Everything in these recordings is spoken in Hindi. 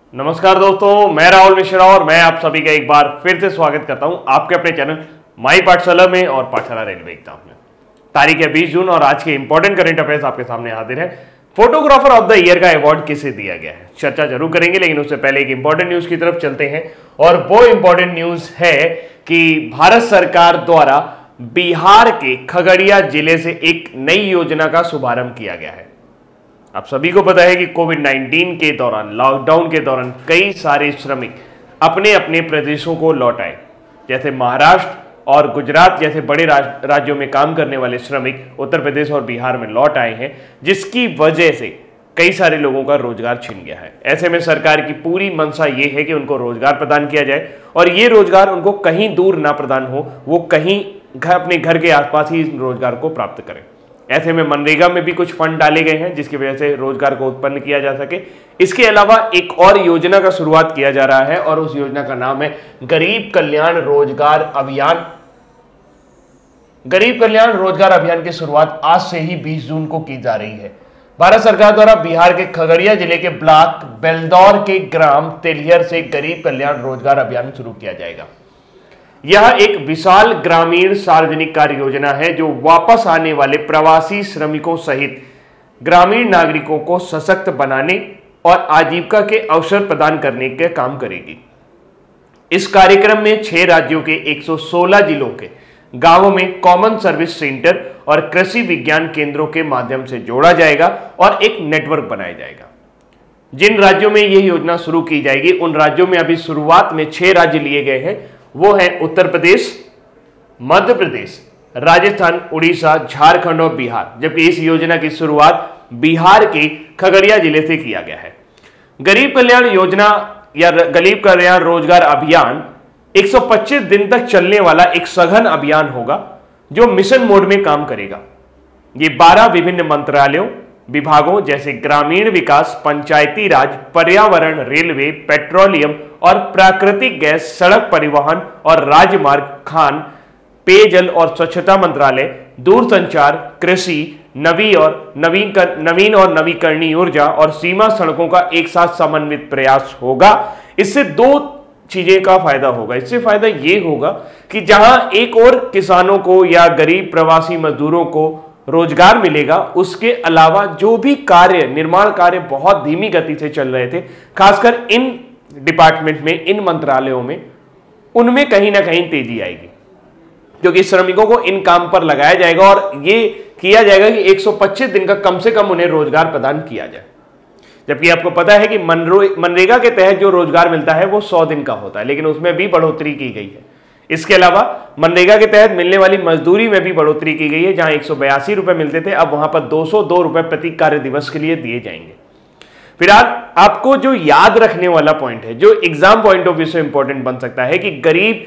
नमस्कार दोस्तों, मैं राहुल मिश्रा और मैं आप सभी का एक बार फिर से स्वागत करता हूं आपके अपने चैनल माई पाठशाला में और पाठशाला रेलवे एग्जाम में। तारीख है 20 जून और आज के इंपॉर्टेंट करंट अफेयर्स आपके सामने हाजिर है। फोटोग्राफर ऑफ द ईयर का अवार्ड किसे दिया गया है, चर्चा जरूर करेंगे, लेकिन उससे पहले एक इंपॉर्टेंट न्यूज की तरफ चलते हैं। और वो इंपॉर्टेंट न्यूज है कि भारत सरकार द्वारा बिहार के खगड़िया जिले से एक नई योजना का शुभारंभ किया गया है। आप सभी को पता है कि कोविड-19 के दौरान, लॉकडाउन के दौरान कई सारे श्रमिक अपने अपने प्रदेशों को लौट आए। जैसे महाराष्ट्र और गुजरात जैसे बड़े राज्यों में काम करने वाले श्रमिक उत्तर प्रदेश और बिहार में लौट आए हैं, जिसकी वजह से कई सारे लोगों का रोजगार छिन गया है। ऐसे में सरकार की पूरी मंशा ये है कि उनको रोजगार प्रदान किया जाए और ये रोजगार उनको कहीं दूर ना प्रदान हो, वो कहीं अपने घर के आसपास ही इस रोजगार को प्राप्त करें। ऐसे में मनरेगा में भी कुछ फंड डाले गए हैं जिसकी वजह से रोजगार को उत्पन्न किया जा सके। इसके अलावा एक और योजना का शुरुआत किया जा रहा है और उस योजना का नाम है गरीब कल्याण रोजगार अभियान। गरीब कल्याण रोजगार अभियान की शुरुआत आज से ही 20 जून को की जा रही है। भारत सरकार द्वारा बिहार के खगड़िया जिले के ब्लॉक बेलदौर के ग्राम तेलियर से गरीब कल्याण रोजगार अभियान शुरू किया जाएगा। यह एक विशाल ग्रामीण सार्वजनिक कार्य योजना है जो वापस आने वाले प्रवासी श्रमिकों सहित ग्रामीण नागरिकों को सशक्त बनाने और आजीविका के अवसर प्रदान करने के काम करेगी। इस कार्यक्रम में 6 राज्यों के 116 जिलों के गांवों में कॉमन सर्विस सेंटर और कृषि विज्ञान केंद्रों के माध्यम से जोड़ा जाएगा और एक नेटवर्क बनाया जाएगा। जिन राज्यों में यह योजना शुरू की जाएगी, उन राज्यों में अभी शुरुआत में 6 राज्य लिए गए हैं। वो है उत्तर प्रदेश, मध्य प्रदेश, राजस्थान, उड़ीसा, झारखंड और बिहार। जबकि इस योजना की शुरुआत बिहार के खगड़िया जिले से किया गया है। गरीब कल्याण योजना या गरीब कल्याण रोजगार अभियान 125 दिन तक चलने वाला एक सघन अभियान होगा जो मिशन मोड में काम करेगा। ये 12 विभिन्न मंत्रालयों, विभागों जैसे ग्रामीण विकास, पंचायती राज, पर्यावरण, रेलवे, पेट्रोलियम और प्राकृतिक गैस, सड़क परिवहन और राजमार्ग, खान, पेयजल और स्वच्छता मंत्रालय, दूरसंचार, कृषि, नवीन और नवीकरणीय ऊर्जा और सीमा सड़कों का एक साथ समन्वित प्रयास होगा। इससे 2 चीजें का फायदा होगा। इससे फायदा ये होगा कि जहां एक और किसानों को या गरीब प्रवासी मजदूरों को रोजगार मिलेगा, उसके अलावा जो भी कार्य, निर्माण कार्य बहुत धीमी गति से चल रहे थे, खासकर इन डिपार्टमेंट में, इन मंत्रालयों में, उनमें कहीं ना कहीं तेजी आएगी, क्योंकि श्रमिकों को इन काम पर लगाया जाएगा और ये किया जाएगा कि 125 दिन का कम से कम उन्हें रोजगार प्रदान किया जाए। जबकि आपको पता है कि मनरेगा के तहत जो रोजगार मिलता है वो 100 दिन का होता है, लेकिन उसमें भी बढ़ोतरी की गई है। इसके अलावा मनरेगा के तहत मिलने वाली मजदूरी में भी बढ़ोतरी की गई है। जहां 182 रुपए मिलते थे, अब वहां पर 202 रुपए प्रति कार्य दिवस के लिए दिए जाएंगे। फिर आपको जो याद रखने वाला पॉइंट है, जो एग्जाम पॉइंट ऑफ व्यू से इंपॉर्टेंट बन सकता है, कि गरीब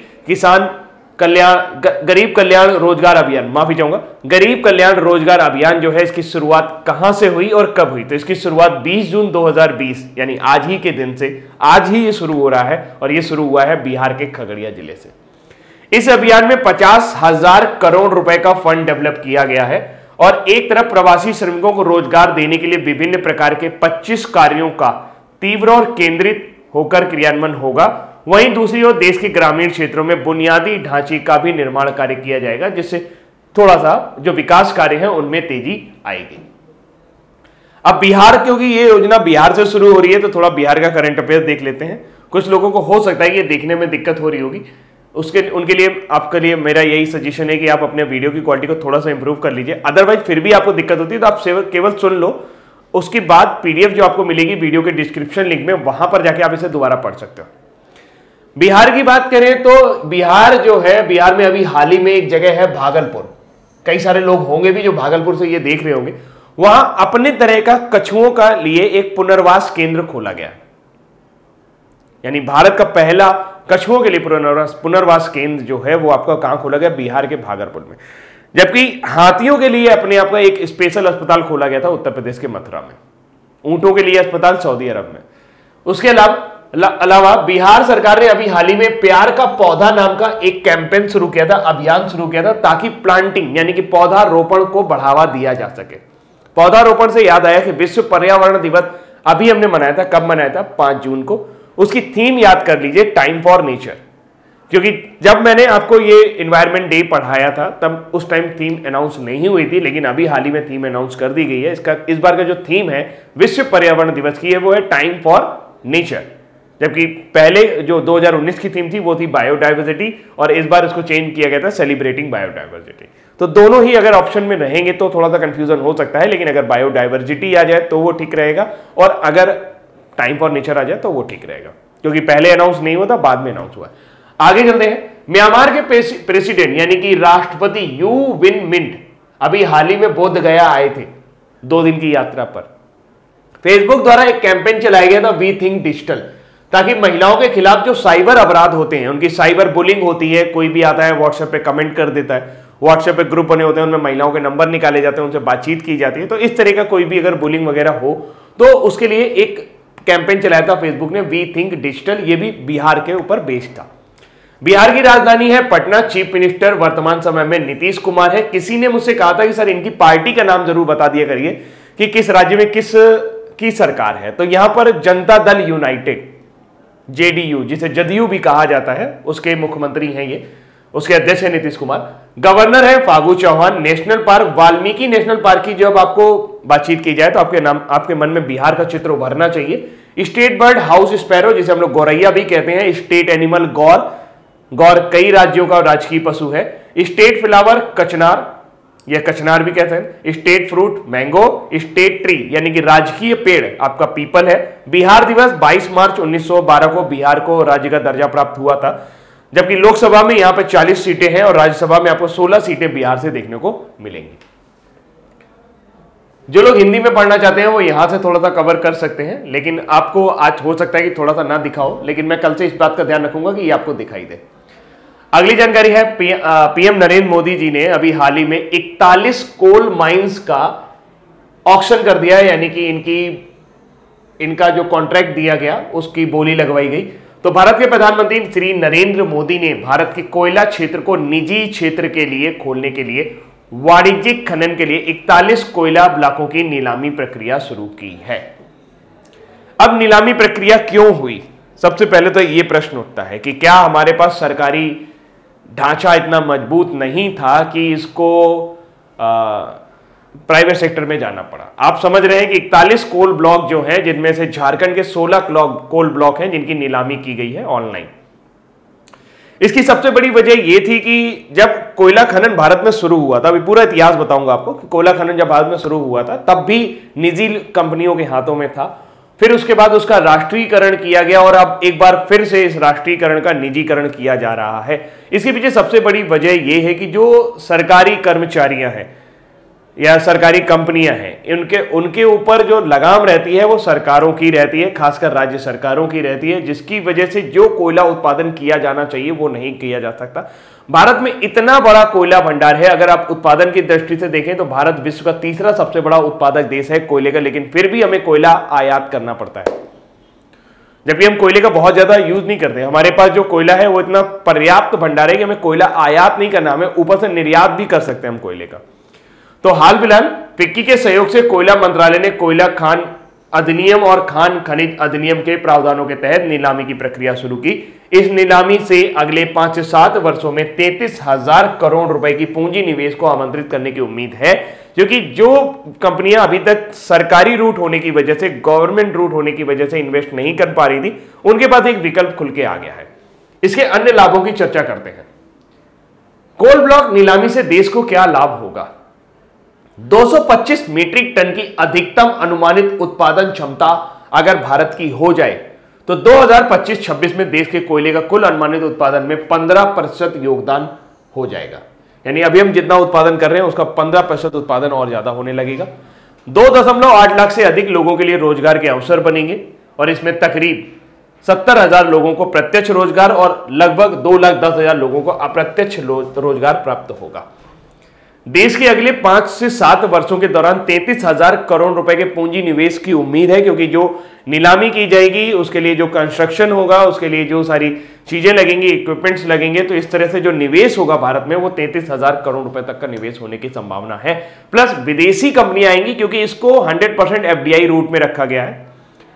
कल्याण रोजगार अभियान, माफी चाहूंगा, गरीब कल्याण रोजगार अभियान जो है, इसकी शुरुआत कहां से हुई और कब हुई। तो इसकी शुरुआत 20 जून 2020 यानी आज ही के दिन से, आज ही ये शुरू हो रहा है और ये शुरू हुआ है बिहार के खगड़िया जिले से। इस अभियान में 50,000 करोड़ रुपए का फंड डेवलप किया गया है और एक तरफ प्रवासी श्रमिकों को रोजगार देने के लिए विभिन्न प्रकार के 25 कार्यों का तीव्र और केंद्रित होकर क्रियान्वयन होगा। वहीं दूसरी ओर देश के ग्रामीण क्षेत्रों में बुनियादी ढांचे का भी निर्माण कार्य किया जाएगा, जिससे थोड़ा सा जो विकास कार्य है उनमें तेजी आएगी। अब बिहार, क्योंकि ये योजना बिहार से शुरू हो रही है, तो थोड़ा बिहार का करंट अफेयर देख लेते हैं। कुछ लोगों को हो सकता है ये देखने में दिक्कत हो रही होगी, उनके लिए आपके लिए मेरा यही सजेशन है कि आप अपने वीडियो की क्वालिटी को थोड़ा सा इंप्रूव कर लीजिए। अदरवाइज फिर भी आपको दिक्कत होती है तो आप केवल सुन लो, उसके बाद पीडीएफ जो आपको मिलेगी वीडियो के डिस्क्रिप्शन लिंक में, वहां पर जाके आप इसे दोबारा पढ़ सकते हो। बिहार की बात करें तो बिहार जो है, बिहार में अभी हाल ही में एक जगह है भागलपुर। कई सारे लोग होंगे भी जो भागलपुर से ये देख रहे होंगे। वहां अपने तरह का कछुओं का लिए एक पुनर्वास केंद्र खोला गया, यानी भारत का पहला कछुओं के लिए पुनर्वास केंद्र जो है वो आपका कहां खोला गया, बिहार के भागलपुर में। जबकि हाथियों के लिए अपने आप का एक स्पेशल अस्पताल खोला गया था उत्तर प्रदेश के मथुरा में। ऊंटों के लिए अस्पताल सऊदी अरब में। उसके अलावा बिहार सरकार ने अभी हाल ही में प्यार का पौधा नाम का एक कैंपेन शुरू किया था, अभियान शुरू किया था, ताकि प्लांटिंग यानी कि पौधा रोपण को बढ़ावा दिया जा सके। पौधारोपण से याद आया कि विश्व पर्यावरण दिवस अभी हमने मनाया था, कब मनाया था? 5 जून को। उसकी थीम याद कर लीजिए, टाइम फॉर नेचर। क्योंकि जब मैंने आपको ये एनवायरनमेंट डे पढ़ाया था तब उस टाइम थीम अनाउंस नहीं हुई थी, लेकिन अभी हाल ही में थीम अनाउंस कर दी गई है। इस बार का जो थीम है विश्व पर्यावरण दिवस की है वो है टाइम फॉर नेचर, जबकि पहले जो 2019 की थीम थी वो थी बायोडाइवर्सिटी, और इस बार इसको चेंज किया गया था सेलिब्रेटिंग बायोडाइवर्सिटी। तो दोनों ही अगर ऑप्शन में रहेंगे तो थोड़ा सा कंफ्यूजन हो सकता है, लेकिन अगर बायोडाइवर्सिटी आ जाए तो वो ठीक रहेगा, और अगर टाइम फॉर नेचर आ जाए तो वो ठीक रहेगा, क्योंकि पहले अनाउंस नहीं हुआ था, बाद में अनाउंस हुआ। आगे चलते हैं। म्यांमार के प्रेसिडेंट यानी कि राष्ट्रपति यू विन मिंट अभी हाल ही में बोध गया आए थे 2 दिन की यात्रा पर। फेसबुक द्वारा एक कैंपेन चलाया गया था, वी थिंक डिजिटल, ताकि महिलाओं के खिलाफ जो साइबर अपराध होते हैं, उनकी साइबर बुलिंग होती है, कोई भी आता है व्हाट्सएप पे कमेंट कर देता है, व्हाट्सएप पे ग्रुप बने होते हैं, उनमें महिलाओं के नंबर निकाले जाते हैं, उनसे बातचीत की जाती है, तो इस तरह का कोई भी अगर बुलिंग वगैरह हो तो उसके लिए एक कैंपेन चलाया था फेसबुक ने, वी थिंक डिजिटल। ये भी बिहार के ऊपर बेस्ड था। बिहार की राजधानी है पटना। चीफ मिनिस्टर वर्तमान समय में नीतीश कुमार है। किसी ने मुझसे कहा था कि सर इनकी पार्टी का नाम जरूर बता दिया करिए कि किस राज्य में किस की सरकार है। तो यहां पर जनता दल यूनाइटेड, जेडीयू, जिसे जदयू भी कहा जाता है, उसके मुख्यमंत्री हैं ये, उसके अध्यक्ष है नीतीश कुमार। गवर्नर है Phagu Chauhan. National park, Valmiki national park की जब आपको बातचीत की जाए तो आपके मन में बिहार का चित्र उभरना चाहिए। स्टेट बर्ड हाउस स्पैरो, जिसे हम लोग गौरैया भी कहते हैं। स्टेट एनिमल गौर, गौर कई राज्यों का राजकीय पशु है। स्टेट फ्लावर कचनार, या कचनार भी कहते हैं। State fruit mango. State tree यानी कि राजकीय पेड़ आपका पीपल है। बिहार दिवस 22 मार्च 1912 को बिहार को राज्य का दर्जा प्राप्त हुआ था, जबकि लोकसभा में यहां पर 40 सीटें हैं और राज्यसभा में आपको 16 सीटें बिहार से देखने को मिलेंगी। जो लोग हिंदी में पढ़ना चाहते हैं वो यहां से थोड़ा सा कवर कर सकते हैं, लेकिन आपको आज हो सकता है कि थोड़ा सा ना दिखाओ, लेकिन मैं कल से इस बात का ध्यान रखूंगा कि ये आपको दिखाई दे। अगली जानकारी है, पीएम नरेंद्र मोदी जी ने अभी हाल ही में 41 कोल माइंस का ऑक्शन कर दिया है, यानी कि इनका जो कॉन्ट्रैक्ट दिया गया उसकी बोली लगवाई गई। तो भारत के प्रधानमंत्री श्री नरेंद्र मोदी ने भारत के कोयला क्षेत्र को निजी क्षेत्र के लिए खोलने के लिए वाणिज्यिक खनन के लिए 41 कोयला ब्लॉकों की नीलामी प्रक्रिया शुरू की है। अब नीलामी प्रक्रिया क्यों हुई? सबसे पहले तो ये प्रश्न उठता है कि क्या हमारे पास सरकारी ढांचा इतना मजबूत नहीं था कि इसको प्राइवेट सेक्टर में जाना पड़ा। आप समझ रहे हैं कि 41 कोल ब्लॉक जो हैं, जिनमें से झारखंड के 16 कोल ब्लॉक हैं जिनकी नीलामी की गई है ऑनलाइन। इसकी सबसे बड़ी वजह यह थी कि जब कोयला खनन भारत में शुरू हुआ था, अभी पूरा इतिहास बताऊंगा आपको कि कोयला खनन जब भारत में शुरू हुआ था तब भी निजी कंपनियों के हाथों में था। फिर उसके बाद उसका राष्ट्रीयकरण किया गया और अब एक बार फिर से इस राष्ट्रीयकरण का निजीकरण किया जा रहा है। इसके पीछे सबसे बड़ी वजह यह है कि जो सरकारी कर्मचारियां हैं या सरकारी कंपनियां हैं, उनके ऊपर जो लगाम रहती है वो सरकारों की रहती है, खासकर राज्य सरकारों की रहती है, जिसकी वजह से जो कोयला उत्पादन किया जाना चाहिए वो नहीं किया जा सकता। भारत में इतना बड़ा कोयला भंडार है, अगर आप उत्पादन की दृष्टि से देखें तो भारत विश्व का तीसरा सबसे बड़ा उत्पादक देश है कोयले का, लेकिन फिर भी हमें कोयला आयात करना पड़ता है, जबकि हम कोयले का बहुत ज्यादा यूज नहीं करते। हमारे पास जो कोयला है वो इतना पर्याप्त भंडार है कि हमें कोयला आयात नहीं करना, हमें ऊपर से निर्यात भी कर सकते हैं हम कोयले का। तो हाल फिलहाल फिक्की के सहयोग से कोयला मंत्रालय ने कोयला खान अधिनियम और खान खनिज अधिनियम के प्रावधानों के तहत नीलामी की प्रक्रिया शुरू की। इस नीलामी से अगले 5 से 7 वर्षों में 33,000 करोड़ रुपए की पूंजी निवेश को आमंत्रित करने की उम्मीद है, क्योंकि जो कंपनियां अभी तक सरकारी रूट होने की वजह से, गवर्नमेंट रूट होने की वजह से इन्वेस्ट नहीं कर पा रही थी, उनके पास एक विकल्प खुल के आ गया है। इसके अन्य लाभों की चर्चा करते हैं। कोल ब्लॉक नीलामी से देश को क्या लाभ होगा? 225 मीट्रिक टन की अधिकतम अनुमानित उत्पादन क्षमता अगर भारत की हो जाए तो 2025-26 में देश के कोयले का कुल अनुमानित उत्पादन में 15% योगदान हो जाएगा। यानी अभी हम जितना उत्पादन कर रहे हैं उसका 15% उत्पादन और ज्यादा होने लगेगा। 2.8 लाख से अधिक लोगों के लिए रोजगार के अवसर बनेंगे और इसमें तकरीब 70,000 लोगों को प्रत्यक्ष रोजगार और लगभग 2,10,000 लोगों को अप्रत्यक्ष रोजगार प्राप्त होगा। देश के अगले 5 से 7 वर्षों के दौरान 33,000 करोड़ रुपए के पूंजी निवेश की उम्मीद है, क्योंकि जो नीलामी की जाएगी उसके लिए जो कंस्ट्रक्शन होगा, उसके लिए जो सारी चीजें लगेंगी, इक्विपमेंट्स लगेंगे, तो इस तरह से जो निवेश होगा भारत में वो 33,000 करोड़ रुपए तक का निवेश होने की संभावना है। प्लस विदेशी कंपनियां आएंगी, क्योंकि इसको 100% एफडीआई रूट में रखा गया है।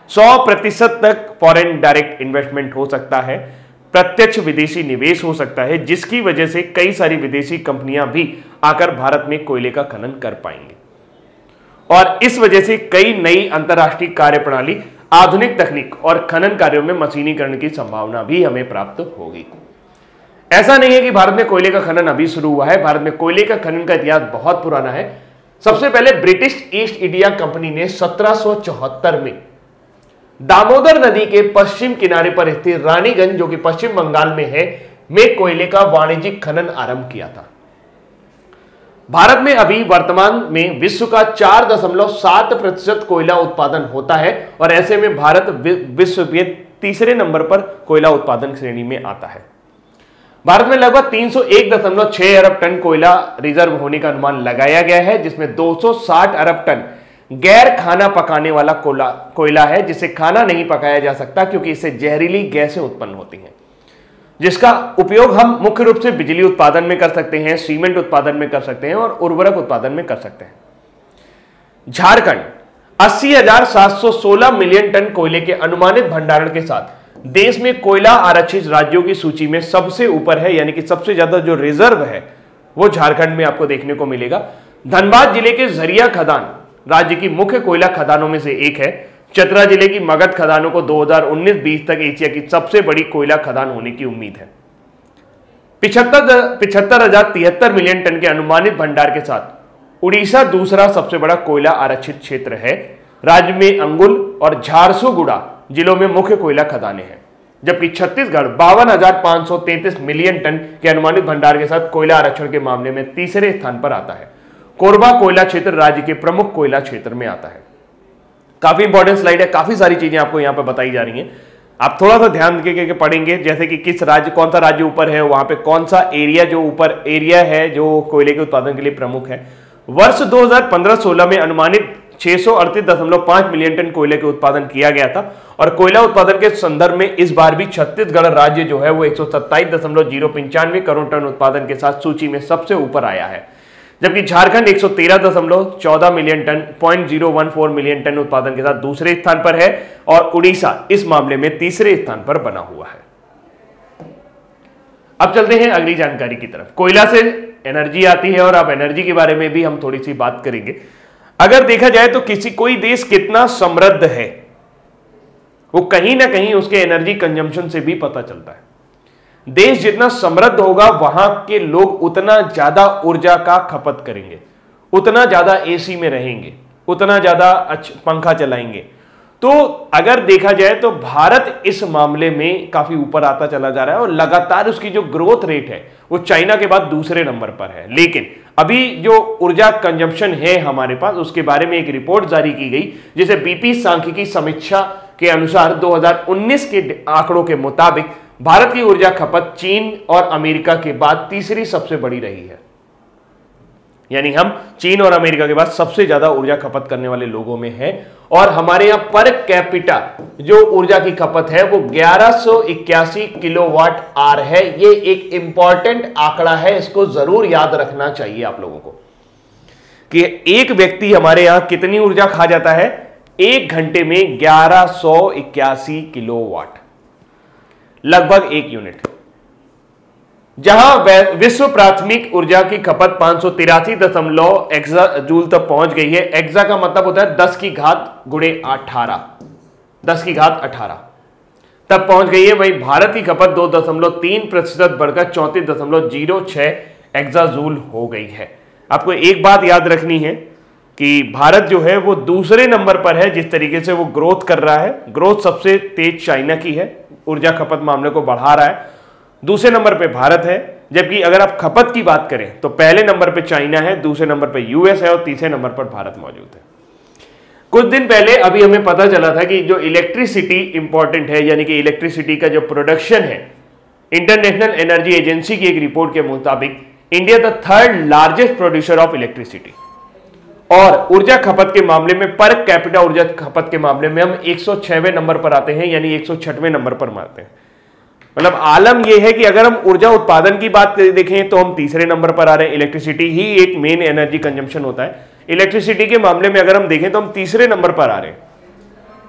100% तक फॉरेन डायरेक्ट इन्वेस्टमेंट हो सकता है, प्रत्यक्ष विदेशी निवेश हो सकता है, जिसकी वजह से कई सारी विदेशी कंपनियां भी आकर भारत में कोयले का खनन कर पाएंगे और इस वजह से कई नई अंतरराष्ट्रीय कार्यप्रणाली, आधुनिक तकनीक और खनन कार्यों में मशीनीकरण की संभावना भी हमें प्राप्त होगी। ऐसा नहीं है कि भारत में कोयले का खनन अभी शुरू हुआ है। भारत में कोयले का खनन का इतिहास बहुत पुराना है। सबसे पहले ब्रिटिश ईस्ट इंडिया कंपनी ने 1774 में दामोदर नदी के पश्चिम किनारे पर स्थित रानीगंज, जो कि पश्चिम बंगाल में है, में कोयले का वाणिज्यिक खनन आरंभ किया था। भारत में अभी वर्तमान में विश्व का 4.7% कोयला उत्पादन होता है और ऐसे में भारत विश्व में तीसरे नंबर पर कोयला उत्पादन श्रेणी में आता है। भारत में लगभग 301.6 अरब टन कोयला रिजर्व होने का अनुमान लगाया गया है, जिसमें 260 अरब टन गैर खाना पकाने वाला कोयला है, जिसे खाना नहीं पकाया जा सकता क्योंकि इससे जहरीली गैसें उत्पन्न होती हैं, जिसका उपयोग हम मुख्य रूप से बिजली उत्पादन में कर सकते हैं, सीमेंट उत्पादन में कर सकते हैं और उर्वरक उत्पादन में कर सकते हैं। झारखंड 80,716 मिलियन टन कोयले के अनुमानित भंडारण के साथ देश में कोयला आरक्षित राज्यों की सूची में सबसे ऊपर है, यानी कि सबसे ज्यादा जो रिजर्व है वो झारखंड में आपको देखने को मिलेगा। धनबाद जिले के झरिया खदान राज्य की मुख्य कोयला खदानों में से एक है। चतरा जिले की मगध खदानों को 2019-20 तक एशिया की सबसे बड़ी कोयला खदान होने की उम्मीद है। 75,073 मिलियन टन के अनुमानित भंडार के साथ उड़ीसा दूसरा सबसे बड़ा कोयला आरक्षित क्षेत्र है। राज्य में अंगुल और झारसुगुड़ा जिलों में मुख्य कोयला खदानें हैं, जबकि छत्तीसगढ़ 52,533 मिलियन टन के अनुमानित भंडार के साथ कोयला आरक्षण के मामले में तीसरे स्थान पर आता है। कोरबा कोयला क्षेत्र राज्य के प्रमुख कोयला क्षेत्र में आता है। काफी इंपॉर्टेंट स्लाइड है, काफी सारी चीजें आपको यहां पर बताई जा रही हैं। आप थोड़ा सा ध्यान देके पढ़ेंगे, जैसे कि किस राज्य, कौन सा राज्य ऊपर है, वहां पे कौन सा एरिया जो ऊपर एरिया है जो कोयले के उत्पादन के लिए प्रमुख है। वर्ष 2015-16 में अनुमानित 638.5 मिलियन टन कोयले के उत्पादन किया गया था और कोयला उत्पादन के संदर्भ में इस बार भी छत्तीसगढ़ राज्य जो है वो 127.095 करोड़ टन उत्पादन के साथ सूची में सबसे ऊपर आया है, जबकि Jharkhand 113.14 million ton 0.014 million ton उत्पादन के साथ दूसरे स्थान पर है और उड़ीसा इस मामले में तीसरे स्थान पर बना हुआ है। अब चलते हैं अगली जानकारी की तरफ। कोयला से एनर्जी आती है और अब एनर्जी के बारे में भी हम थोड़ी सी बात करेंगे। अगर देखा जाए तो कोई देश कितना समृद्ध है वो कहीं ना कहीं उसके एनर्जी कंजम्पशन से भी पता चलता है। देश जितना समृद्ध होगा वहां के लोग उतना ज्यादा ऊर्जा का खपत करेंगे, उतना ज्यादा एसी में रहेंगे, उतना ज्यादा पंखा चलाएंगे। तो अगर देखा जाए तो भारत इस मामले में काफी ऊपर आता चला जा रहा है और लगातार उसकी जो ग्रोथ रेट है वो चाइना के बाद दूसरे नंबर पर है। लेकिन अभी जो ऊर्जा कंजम्पशन है हमारे पास, उसके बारे में एक रिपोर्ट जारी की गई जिसे बीपी सांख्यिकी समीक्षा के अनुसार 2019 के आंकड़ों के मुताबिक भारत की ऊर्जा खपत चीन और अमेरिका के बाद तीसरी सबसे बड़ी रही है। यानी हम चीन और अमेरिका के बाद सबसे ज्यादा ऊर्जा खपत करने वाले लोगों में हैं और हमारे यहां पर कैपिटा जो ऊर्जा की खपत है वो 1181 किलोवाट आवर है। ये एक इंपॉर्टेंट आंकड़ा है, इसको जरूर याद रखना चाहिए आप लोगों को कि एक व्यक्ति हमारे यहां कितनी ऊर्जा खा जाता है, एक घंटे में 1181 किलोवाट, लगभग 1 यूनिट। जहां विश्व प्राथमिक ऊर्जा की खपत 583 एक्सा जूल तक पहुंच गई है। एक्सा का मतलब होता है 10 की घात गुणे 18, 10 की घात 18 तब पहुंच गई है। वहीं भारत की खपत 2.3% बढ़कर 34.06 एक्सा जूल हो गई है। आपको एक बात याद रखनी है कि भारत जो है वो दूसरे नंबर पर है जिस तरीके से वो ग्रोथ कर रहा है। ग्रोथ सबसे तेज चाइना की है, ऊर्जा खपत मामले को बढ़ा रहा है। दूसरे नंबर पे भारत है, जबकि अगर आप खपत की बात करें तो पहले नंबर पे चाइना है, दूसरे नंबर पे यूएस है और तीसरे नंबर पर भारत मौजूद है। कुछ दिन पहले अभी हमें पता चला था कि जो इलेक्ट्रिसिटी इंपॉर्टेंट है, यानी कि इलेक्ट्रिसिटी का जो प्रोडक्शन है, इंटरनेशनल एनर्जी एजेंसी की एक रिपोर्ट के मुताबिक India the third largest producer of electricity और ऊर्जा खपत के मामले में पर कैपिटा ऊर्जा खपत के मामले में हम 106वें नंबर पर आते हैं, यानी 106वें नंबर पर आते हैं। मतलब आलम यह है कि अगर हम ऊर्जा उत्पादन की बात देखें तो हम तीसरे नंबर पर आ रहे हैं। इलेक्ट्रिसिटी ही एक मेन एनर्जी कंजम्पशन होता है। इलेक्ट्रिसिटी के मामले में अगर हम देखें तो हम तीसरे नंबर पर आ रहे हैं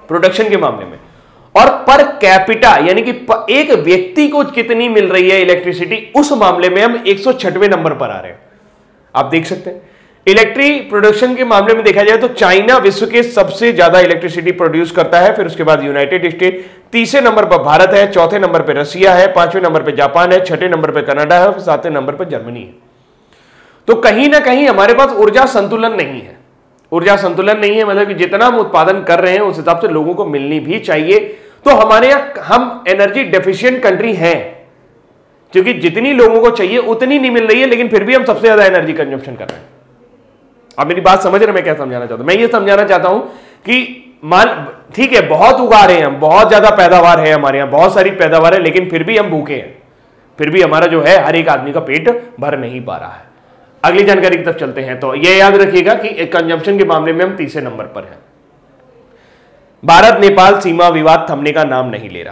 प्रोडक्शन के मामले में, और पर कैपिटा यानी कि एक व्यक्ति को कितनी मिल रही है इलेक्ट्रिसिटी, उस मामले में हम 106वें नंबर पर आ रहे हैं। आप देख सकते हैं इलेक्ट्रिक प्रोडक्शन के मामले में देखा जाए तो चाइना विश्व के सबसे ज्यादा इलेक्ट्रिसिटी प्रोड्यूस करता है, फिर उसके बाद यूनाइटेड स्टेट, तीसरे नंबर पर भारत है, चौथे नंबर पर रसिया है, पांचवें नंबर पर जापान है, छठे नंबर पर कनाडा है, सातवें नंबर पर जर्मनी है। तो कहीं ना कहीं हमारे पास ऊर्जा संतुलन नहीं है। ऊर्जा संतुलन नहीं है मतलब कि जितना हम उत्पादन कर रहे हैं उस हिसाब से लोगों को मिलनी भी चाहिए। तो हमारे यहां हम एनर्जी डेफिशिएंट कंट्री हैं, क्योंकि जितनी लोगों को चाहिए उतनी नहीं मिल रही है, लेकिन फिर भी हम सबसे ज्यादा एनर्जी कंजम्पशन कर रहे हैं। आप मेरी बात समझ रहे हैं मैं क्या समझाना चाहता हूं? मैं ये समझाना चाहता हूं कि मान ठीक है बहुत उगा रहे हैं हम, बहुत ज्यादा पैदावार है हमारे यहां, बहुत सारी पैदावार है, लेकिन फिर भी हम भूखे हैं, फिर भी हमारा जो है हर एक आदमी का पेट भर नहीं पा रहा है। अगली जानकारी की तरफ चलते हैं। तो यह याद रखिएगा कि कंजम्पशन के मामले में हम तीसरे नंबर पर हैं। भारत नेपाल सीमा विवाद थमने का नाम नहीं ले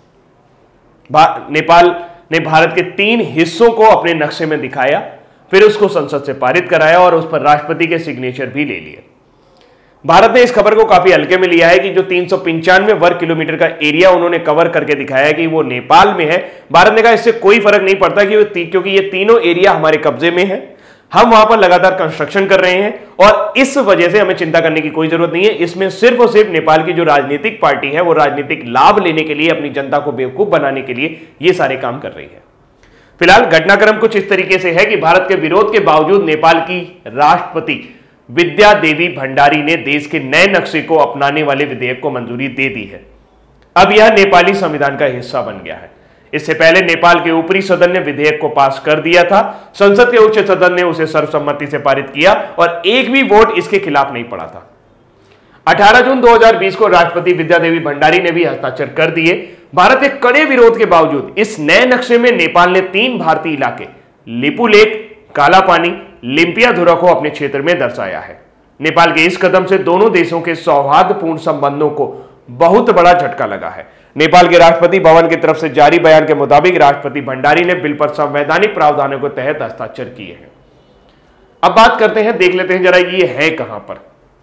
रहा। नेपाल ने भारत के 3 हिस्सों को अपने नक्शे में दिखाया, फिर उसको संसद से पारित कराया और उस पर राष्ट्रपति के सिग्नेचर भी ले लिए। भारत ने इस खबर को काफी हल्के में लिया है कि जो 395 वर्ग किलोमीटर का एरिया उन्होंने कवर करके दिखाया है कि वो नेपाल में है। भारत ने कहा इससे कोई फर्क नहीं पड़ता क्योंकि ये तीनों एरिया हमारे कब्जे में है, हम वहां पर लगातार कंस्ट्रक्शन कर रहे हैं और इस वजह से हमें चिंता करने की कोई जरूरत नहीं है। इसमें सिर्फ और सिर्फ नेपाल की जो राजनीतिक पार्टी है वो राजनीतिक लाभ लेने के लिए, अपनी जनता को बेवकूफ बनाने के लिए ये सारे काम कर रही है। फिलहाल घटनाक्रम कुछ इस तरीके से है कि भारत के विरोध के बावजूद नेपाल की राष्ट्रपति विद्या देवी भंडारी ने देश के नए नक्शे को अपनाने वाले विधेयक को मंजूरी दे दी है। अब यह नेपाली संविधान का हिस्सा बन गया है। इससे पहले नेपाल के ऊपरी सदन ने विधेयक को पास कर दिया था, संसद के उच्च सदन ने उसे सर्वसम्मति से पारित किया और एक भी वोट इसके खिलाफ नहीं पड़ा था। 18 जून 2020 को राष्ट्रपति विद्या देवी भंडारी ने भी हस्ताक्षर कर दिए। भारत के कड़े विरोध के बावजूद इस नए नक्शे में नेपाल ने 3 भारतीय इलाके लिपुलेख, काला पानी, लिम्पियाधुरा को अपने क्षेत्र में दर्शाया है। नेपाल के इस कदम से दोनों देशों के सौहार्दपूर्ण संबंधों को बहुत बड़ा झटका लगा है। नेपाल के राष्ट्रपति भवन की तरफ से जारी बयान के मुताबिक राष्ट्रपति भंडारी ने बिल पर संवैधानिक प्रावधानों के तहत हस्ताक्षर किए हैं। अब बात करते हैं, देख लेते हैं जरा ये है कहां पर।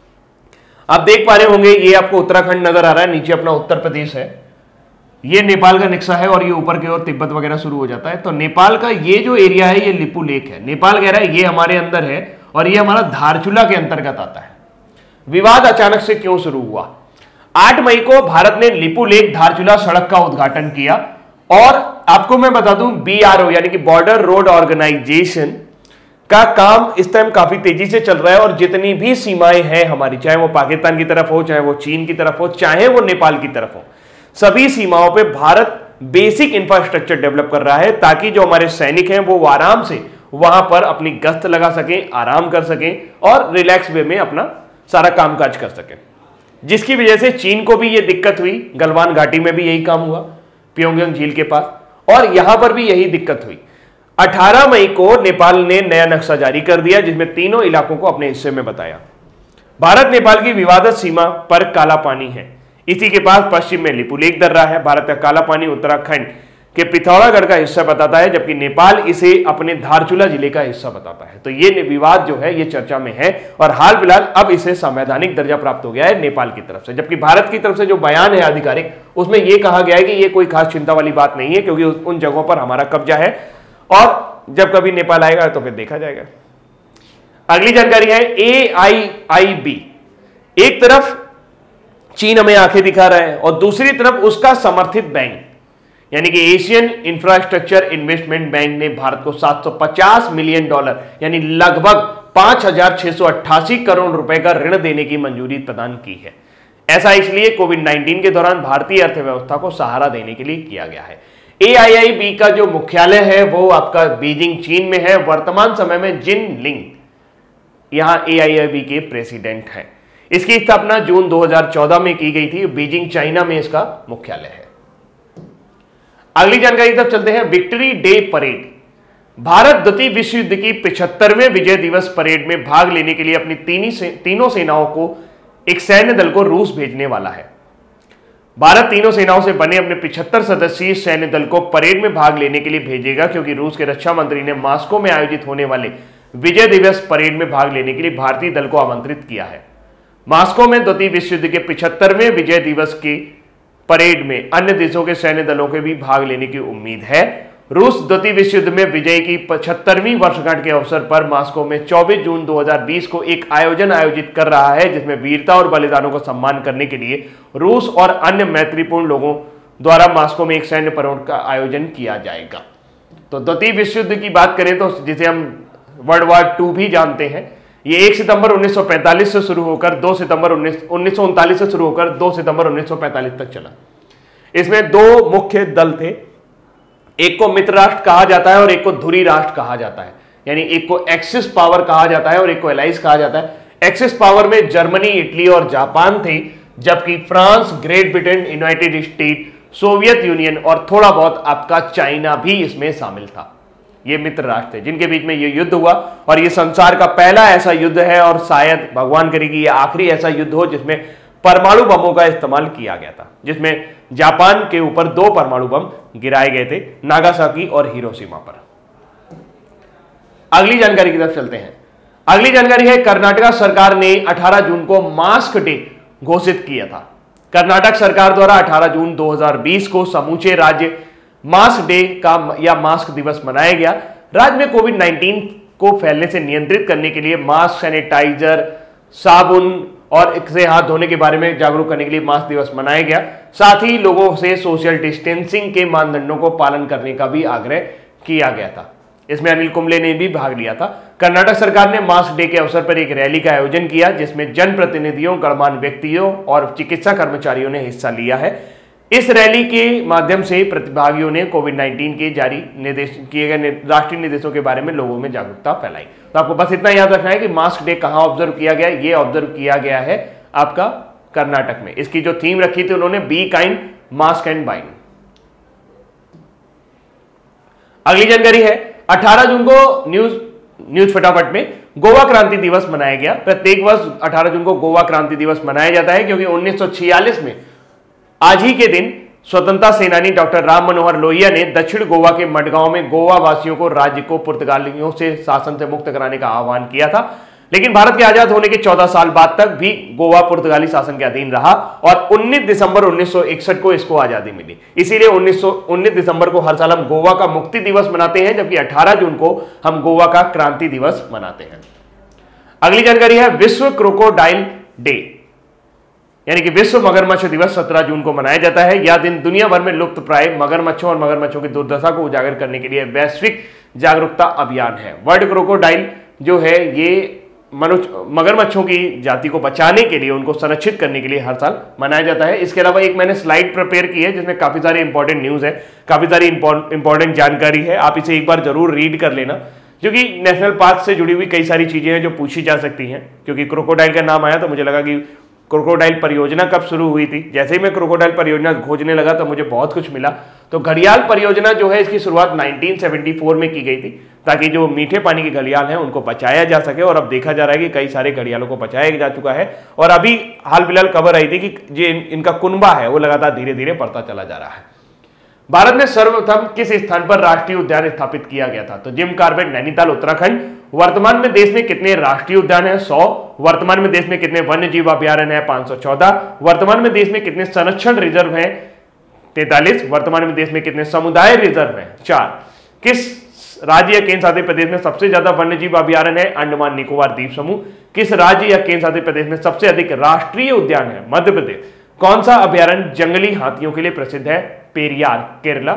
आप देख पा रहे होंगे ये आपको उत्तराखंड नजर आ रहा है, नीचे अपना उत्तर प्रदेश है, ये नेपाल का नक्शा है और ये ऊपर की ओर तिब्बत वगैरह शुरू हो जाता है। तो नेपाल का ये जो एरिया है ये लिपुलेख है। नेपाल कह रहा है ये हमारे अंदर है और ये हमारा धारचूला के अंतर्गत आता है। विवाद अचानक से क्यों शुरू हुआ? 8 मई को भारत ने लिपुलेख धारचूला सड़क का उद्घाटन किया और आपको मैं बता दूं BRO यानी कि बॉर्डर रोड ऑर्गेनाइजेशन का काम इस टाइम काफी तेजी से चल रहा है और जितनी भी सीमाएं हैं हमारी, चाहे वो पाकिस्तान की तरफ हो, चाहे वो चीन की तरफ हो, चाहे वो नेपाल की तरफ हो, सभी सीमाओं पे भारत बेसिक इंफ्रास्ट्रक्चर डेवलप कर रहा है ताकि जो हमारे सैनिक हैं वो आराम से वहां पर अपनी गश्त लगा सकें, आराम कर सकें और रिलैक्स वे में अपना सारा कामकाज कर सकें। जिसकी वजह से चीन को भी ये दिक्कत हुई, गलवान घाटी में भी यही काम हुआ, प्योंगयांग झील के पास, और यहां पर भी यही दिक्कत हुई। 18 मई को नेपाल ने नया नक्शा जारी कर दिया जिसमें तीनों इलाकों को अपने हिस्से में बताया। भारत नेपाल की विवादित सीमा पर काला पानी है, इसी के पास पश्चिम में लिपुलेख दर्रा है। भारत का काला पानी उत्तराखंड के पिथौरागढ़ का हिस्सा बताता है जबकि नेपाल इसे अपने धारचूला जिले का हिस्सा बताता है। तो ये विवाद जो है ये चर्चा में है और हाल फिलहाल अब इसे संवैधानिक दर्जा प्राप्त हो गया है नेपाल की तरफ से, जबकि भारत की तरफ से जो बयान है आधिकारिक उसमें यह कहा गया है कि ये कोई खास चिंता वाली बात नहीं है क्योंकि उन जगहों पर हमारा कब्जा है और जब कभी नेपाल आएगा तो फिर देखा जाएगा। अगली जानकारी है AIIB। एक तरफ चीन हमें आंखें दिखा रहा है और दूसरी तरफ उसका समर्थित बैंक यानी कि एशियन इंफ्रास्ट्रक्चर इन्वेस्टमेंट बैंक ने भारत को $750 मिलियन यानी लगभग 5,688 करोड़ रुपए का ऋण देने की मंजूरी प्रदान की है। ऐसा इसलिए कोविड-19 के दौरान भारतीय अर्थव्यवस्था को सहारा देने के लिए किया गया है। AIIB का जो मुख्यालय है वो आपका बीजिंग चीन में है। वर्तमान समय में जिन लिंग यहां AIIB के प्रेसिडेंट हैं। इसकी स्थापना जून 2014 में की गई थी। बीजिंग चाइना में इसका मुख्यालय है। अगली जानकारी तक चलते हैं। Victory day parade. भारत द्वितीय विश्व युद्ध की 75वें विजय दिवस परेड में भाग लेने के लिए अपनी तीनों सेनाओं को एक सैन्य दल को रूस भेजने वाला है। भारत तीनों सेनाओं से बने अपने 75 सदस्यीय सैन्य दल को परेड में भाग लेने के लिए भेजेगा क्योंकि रूस के रक्षा मंत्री ने मॉस्को में आयोजित होने वाले विजय दिवस परेड में भाग लेने के लिए भारतीय दल को आमंत्रित किया है। मॉस्को में द्वितीय विश्व युद्ध के 75वें विजय दिवस की परेड में अन्य देशों के सैन्य दलों के भी भाग लेने की उम्मीद है। रूस द्वितीय विश्व युद्ध में विजय की 75वीं वर्षगांठ के अवसर पर मॉस्को में 24 जून 2020 को एक आयोजन आयोजित कर रहा है, जिसमें वीरता और बलिदानों को सम्मान करने के लिए रूस और अन्य मैत्रीपूर्ण लोगों द्वारा मॉस्को में एक सैन्य परेड का आयोजन किया जाएगा। तो द्वितीय विश्व युद्ध की बात करें तो जिसे हम वर्ल्ड वॉर 2 भी जानते हैं, ये 1 सितंबर 1945 से शुरू होकर 2 सितंबर 1939 से शुरू होकर 2 सितंबर 1945 तक चला। इसमें 2 मुख्य दल थे, एक को मित्र राष्ट्र कहा जाता है और एक को धुरी राष्ट्र कहा जाता है, यानी एक को एक्सिस पावर कहा जाता है और एक को एलाइज कहा जाता है। एक्सिस पावर में जर्मनी, इटली और जापान थे, जबकि France, Great Britain, United State, Soviet Union और थोड़ा बहुत आपका चाइना भी इसमें शामिल था। ये मित्र राष्ट्र थे जिनके बीच में ये युद्ध हुआ और ये संसार का पहला ऐसा युद्ध है और शायद भगवान करे कि ये आखिरी ऐसा युद्ध हो जिसमें परमाणु बमों का इस्तेमाल किया गया था, जिसमें जापान के ऊपर 2 परमाणु बम गिराए गए थे, नागासाकी और हिरोशिमा पर। अगली जानकारी की तरफ चलते हैं। अगली जानकारी है, कर्नाटक सरकार ने 18 जून को मास्क डे घोषित किया था। कर्नाटक सरकार द्वारा 18 जून 2020 को समूचे राज्य मास्क डे का या मास्क दिवस मनाया गया। राज्य में कोविड-19 को फैलने से नियंत्रित करने के लिए मास्क, सैनिटाइजर, साबुन और इससे हाथ धोने के बारे में जागरूक करने के लिए मास्क दिवस मनाया गया। साथ ही लोगों से सोशल डिस्टेंसिंग के मानदंडों को पालन करने का भी आग्रह किया गया था। इसमें अनिल कुंबले ने भी भाग लिया था। कर्नाटक सरकार ने मास्क डे के अवसर पर एक रैली का आयोजन किया, जिसमें जनप्रतिनिधियों, गणमान्य व्यक्तियों और चिकित्सा कर्मचारियों ने हिस्सा लिया है। इस रैली के माध्यम से प्रतिभागियों ने कोविड-19 के जारी किए गए राष्ट्रीय निर्देशों के बारे में लोगों में जागरूकता फैलाई। तो आपको बस इतना याद रखना है कि मास्क डे कहां ऑब्जर्व किया गया, ये ऑब्जर्व किया गया है आपका कर्नाटक में। इसकी जो थीम रखी थी उन्होंने be kind, mask and bind. अगली जानकारी है, 18 जून को न्यूज फटाफट में गोवा क्रांति दिवस मनाया गया। प्रत्येक वर्ष 18 जून को गोवा क्रांति दिवस मनाया जाता है क्योंकि 1946 में आज ही के दिन स्वतंत्रता सेनानी डॉक्टर राम मनोहर लोहिया ने दक्षिण गोवा के मडगांव में गोवा वासियों को राज्य को पुर्तगालियों से शासन से मुक्त कराने का आह्वान किया था। लेकिन भारत के आजाद होने के 14 साल बाद तक भी गोवा पुर्तगाली शासन के अधीन रहा और 19 दिसंबर 1961 को इसको आजादी मिली। इसीलिए 19 दिसंबर को हर साल हम गोवा का मुक्ति दिवस मनाते हैं, जबकि 18 जून को हम गोवा का क्रांति दिवस मनाते हैं। अगली जानकारी है, विश्व क्रोकोडाइल डे यानी कि विश्व मगरमच्छ दिवस 17 जून को मनाया जाता है। यह दिन दुनिया भर में लुप्त प्राय मगरमच्छों और मगरमच्छों की दुर्दशा को उजागर करने के लिए वैश्विक जागरूकता अभियान है। वर्ल्ड क्रोकोडाइल जो है ये मगरमच्छों की जाति को बचाने के लिए, उनको संरक्षित करने के लिए हर साल मनाया जाता है। इसके अलावा एक मैंने स्लाइड प्रिपेयर की है जिसमें काफी सारे इंपॉर्टेंट न्यूज है, काफी सारी इंपॉर्टेंट जानकारी है। आप इसे एक बार जरूर रीड कर लेना, क्योंकि नेशनल पार्क से जुड़ी हुई कई सारी चीजें हैं जो पूछी जा सकती हैं। क्योंकि क्रोकोडाइल का नाम आया तो मुझे लगा कि क्रोकोडाइल परियोजना कब शुरू हुई थी। जैसे ही मैं क्रोकोडाइल परियोजना खोजने लगा तो मुझे बहुत कुछ मिला। तो घड़ियाल परियोजना जो है इसकी शुरुआत 1974 में की गई थी, ताकि जो मीठे पानी के घड़ियाल हैं उनको बचाया जा सके। और अब देखा जा रहा है कि कई सारे घड़ियालों को बचाया जा चुका है। और अभी हाल फिलहाल खबर आई थी कि जो इनका कुनबा है वो लगातार धीरे धीरे बढ़ता चला जा रहा है। भारत में सर्वप्रथम किस स्थान पर राष्ट्रीय उद्यान स्थापित किया गया था? तो जिम कॉर्बेट, नैनीताल, उत्तराखंड। वर्तमान में देश में कितने राष्ट्रीय उद्यान हैं? 100। वर्तमान में देश में कितने वन्य जीव अभ्यारण्य हैं? 514। वर्तमान में देश में कितने संरक्षण रिजर्व हैं? 43। वर्तमान में देश में कितने समुदाय रिजर्व हैं? 4। किस राज्य या केंद्र शासित प्रदेश में सबसे ज्यादा वन्य जीव अभ्यारण्य है? अंडमान निकोबार द्वीप समूह। किस राज्य या केंद्र शासित प्रदेश में सबसे अधिक राष्ट्रीय उद्यान है? मध्य प्रदेश। कौन सा अभ्यारण्य जंगली हाथियों के लिए प्रसिद्ध है? पेरियार, केरला।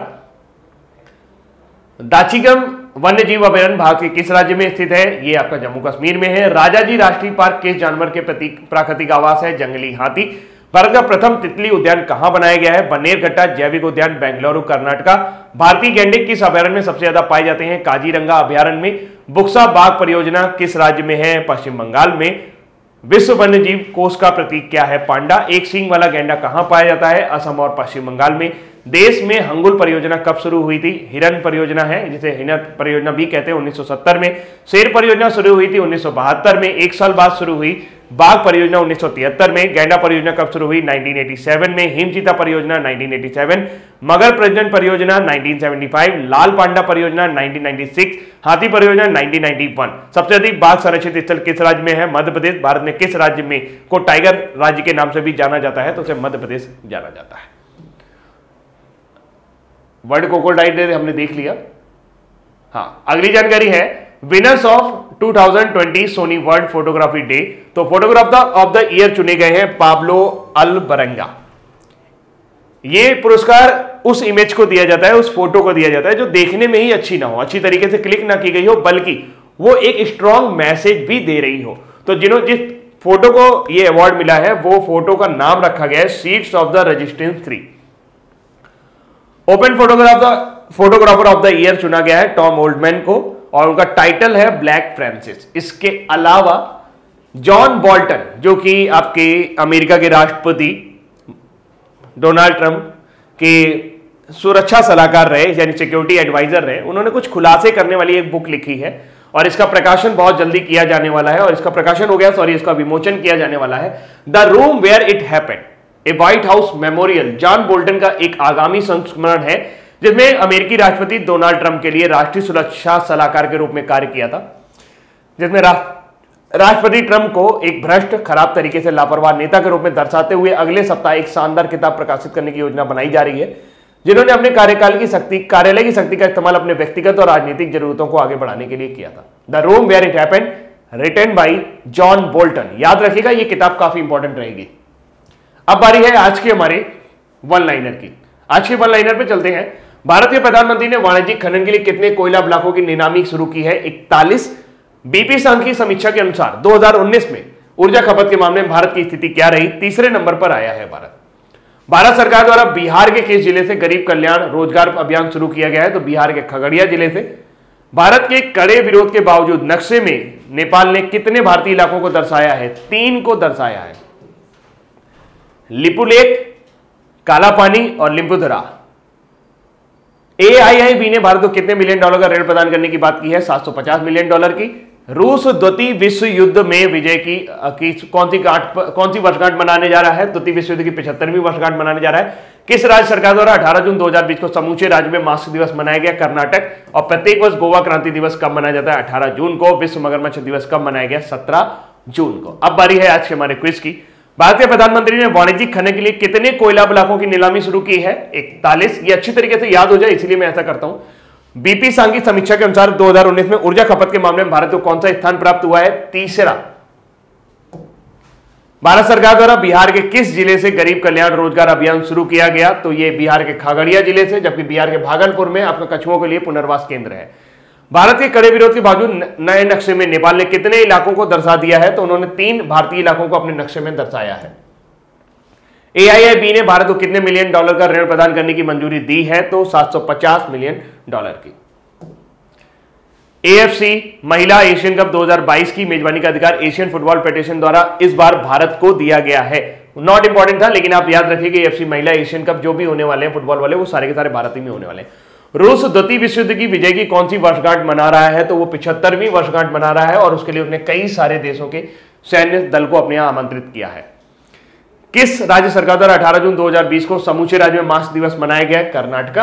दाचिगम वन्य जीव अभयारण्य भारत के किस राज्य में स्थित है? ये आपका जम्मू कश्मीर में है। राजाजी राष्ट्रीय पार्क किस जानवर के प्राकृतिक आवास है? जंगली हाथी। भारत का प्रथम तितली उद्यान कहां बनाया गया है? बन्नेरघट्टा जैविक उद्यान, बेंगलुरु, कर्नाटका। भारतीय गैंडे किस अभयारण्य में सबसे ज्यादा पाए जाते हैं? काजीरंगा अभयारण्य में। बुक्सा बाघ परियोजना किस राज्य में है? पश्चिम बंगाल में। विश्व वन्य जीव कोष का प्रतीक क्या है? पांडा। एक सींग वाला गैंडा कहां पाया जाता है? असम और पश्चिम बंगाल में। देश में हंगुल परियोजना कब शुरू हुई थी? हिरन परियोजना है, जिसे हिरन परियोजना भी कहते हैं, 1970 में। शेर परियोजना शुरू हुई थी 1972 में, 1 साल बाद शुरू हुई। बाघ परियोजना 1973 में, गैंडा परियोजना कब शुरू हुई 1987 में, हिमचीता परियोजना 1987, मगर प्रजनन परियोजना 1975, लाल पांडा परियोजना 1996, हाथी परियोजना 1991। सबसे अधिक बाघ संरक्षित स्थल किस राज्य में है? मध्य प्रदेश। भारत में किस राज्य में को टाइगर राज्य के नाम से भी जाना जाता है? तो उसे मध्य प्रदेश जाना जाता है। वर्ल्ड क्रोकोडाइल डे हमने देख लिया। हाँ, अगली जानकारी है winners of 2020 Sony world photography day. तो फोटोग्राफर ऑफ द ईयर चुने गए हैं पाब्लो अल्बरंगा। ये पुरस्कार उस इमेज को दिया जाता है, उस फोटो को दिया जाता है जो देखने में ही अच्छी ना हो, अच्छी तरीके से क्लिक ना की गई हो, बल्कि वो एक स्ट्रॉन्ग मैसेज भी दे रही हो। तो जिस फोटो को ये अवार्ड मिला है वो फोटो का नाम रखा गया है seeds of the resistance 3। Open photographer of the year चुना गया है टॉम ओल्डमैन को और उनका टाइटल है ब्लैक फ्रांसिस। इसके अलावा जॉन बोल्टन जो कि आपके अमेरिका के राष्ट्रपति डोनाल्ड ट्रंप के सुरक्षा सलाहकार रहे, यानी सिक्योरिटी एडवाइजर रहे, उन्होंने कुछ खुलासे करने वाली एक बुक लिखी है और इसका प्रकाशन बहुत जल्दी किया जाने वाला है, और इसका प्रकाशन हो गया, इसका विमोचन किया जाने वाला है। The room where it happened, a White House memorial, John Bolton का एक आगामी संस्करण है जिसमें अमेरिकी राष्ट्रपति डोनाल्ड ट्रंप के लिए राष्ट्रीय सुरक्षा सलाहकार के रूप में कार्य किया था, जिसमें राष्ट्रपति ट्रंप को एक भ्रष्ट, खराब तरीके से लापरवाह नेता के रूप में दर्शाते हुए अगले सप्ताह एक शानदार किताब प्रकाशित करने की योजना बनाई जा रही है, जिन्होंने अपने कार्यालय की शक्ति का इस्तेमाल अपने व्यक्तिगत और राजनीतिक जरूरतों को आगे बढ़ाने के लिए किया था। The room where it happened, written by John Bolton. याद रखिएगा, यह किताब काफी इंपॉर्टेंट रहेगी। अब बारी है आज के हमारे वन लाइनर की। आज के वन लाइनर पे चलते हैं। भारत के प्रधानमंत्री ने वाणिज्यिक खनन के लिए कितने कोयला ब्लॉकों की नीलामी शुरू की है? 41। बीपी संघ की समीक्षा के अनुसार 2019 में ऊर्जा खपत के मामले में भारत की स्थिति क्या रही? तीसरे नंबर पर आया है भारत सरकार द्वारा बिहार के किस जिले से गरीब कल्याण रोजगार अभियान शुरू किया गया है? तो बिहार के खगड़िया जिले से। भारत के कड़े विरोध के बावजूद नक्शे में नेपाल ने कितने भारतीय इलाकों को दर्शाया है? 3 को दर्शाया है। लिपुलेख, काला पानी और लिम्बुधरा। AIIB ने भारत को कितने मिलियन डॉलर का ऋण प्रदान करने की बात की है? 750 मिलियन डॉलर की। रूस द्वितीय विश्व युद्ध में विजय की कौन सी वर्षगांठ मनाने जा रहा है? द्वितीय विश्व युद्ध की 75वीं वर्षगांठ मनाने जा रहा है। किस राज्य सरकार द्वारा 18 जून 2020 को समूचे राज्य में मास्क दिवस मनाया गया? कर्नाटक। और प्रत्येक वर्ष गोवा क्रांति दिवस कब मनाया जाता है? 18 जून को। विश्व मगरमच्छ दिवस कब मनाया गया? 17 जून को। अब बारी है आज के हमारे क्विज की। भारतीय प्रधानमंत्री ने वाणिज्यिक खनन के लिए कितने कोयला ब्लॉकों की नीलामी शुरू की है? 41। ये अच्छी तरीके से याद हो जाए इसलिए मैं ऐसा करता हूं। बीपी संघ की समीक्षा के अनुसार 2019 में ऊर्जा खपत के मामले में भारत को कौन सा स्थान प्राप्त हुआ है? तीसरा। भारत सरकार द्वारा बिहार के किस जिले से गरीब कल्याण रोजगार अभियान शुरू किया गया? तो यह बिहार के खगड़िया जिले से, जबकि बिहार के भागलपुर में आपका कछुओं के लिए पुनर्वास केंद्र है। भारत के कड़े विरोध के बावजूद नए नक्शे में नेपाल ने कितने इलाकों को दर्शा दिया है? तो उन्होंने 3 भारतीय इलाकों को अपने नक्शे में दर्शाया है। AIIB ने भारत को कितने मिलियन डॉलर का ऋण प्रदान करने की मंजूरी दी है? तो 750 मिलियन डॉलर की। AFC महिला एशियन कप 2022 की मेजबानी का अधिकार एशियन फुटबॉल फेडरेशन द्वारा इस बार भारत को दिया गया है। नॉट इंपॉर्टेंट था, लेकिन आप याद रखिए AFC महिला एशियन कप जो भी होने वाले हैं फुटबॉल वाले, वो सारे के सारे भारत ही में होने वाले हैं। रूस द्वितीय विश्व युद्ध की विजय की कौन सी वर्षगांठ मना रहा है? तो वो 75वीं वर्षगांठ मना रहा है और उसके लिए उसने कई सारे देशों के सैन्य दल को अपने यहां आमंत्रित किया है। किस राज्य सरकार द्वारा 18 जून 2020 को समूचे राज्य में मास्क दिवस मनाया गया? कर्नाटका।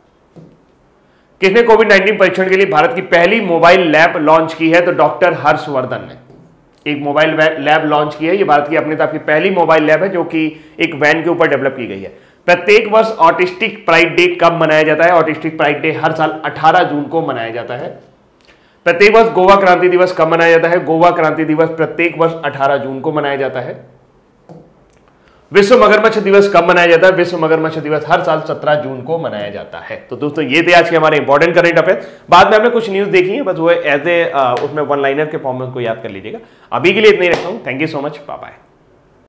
किसने कोविड-19 परीक्षण के लिए भारत की पहली मोबाइल लैब लॉन्च की है? तो डॉक्टर हर्षवर्धन ने एक मोबाइल लैब लॉन्च की है। ये भारत की अपने तक की पहली मोबाइल लैब है जो कि एक वैन के ऊपर डेवलप की गई है। प्रत्येक वर्ष ऑटिस्टिक प्राइड डे कब मनाया जाता है? ऑटिस्टिक प्राइड डे हर साल 18 जून को मनाया जाता है। प्रत्येक वर्ष गोवा क्रांति दिवस कब मनाया जाता है? गोवा क्रांति दिवस प्रत्येक वर्ष 18 जून को मनाया जाता है। विश्व मगरमच्छ दिवस कब मनाया जाता है? विश्व मगरमच्छ दिवस हर साल 17 जून को मनाया जाता है। तो दोस्तों ये थे आज के हमारे इंपॉर्टेंट करंट अफेयर। बाद में हमने कुछ न्यूज देखी है, बस वो एज ए उसमें वन लाइनर के फॉर्म में उसको याद कर लीजिएगा। अभी के लिए इतना ही रखता हूं। Thank you so much, bye bye.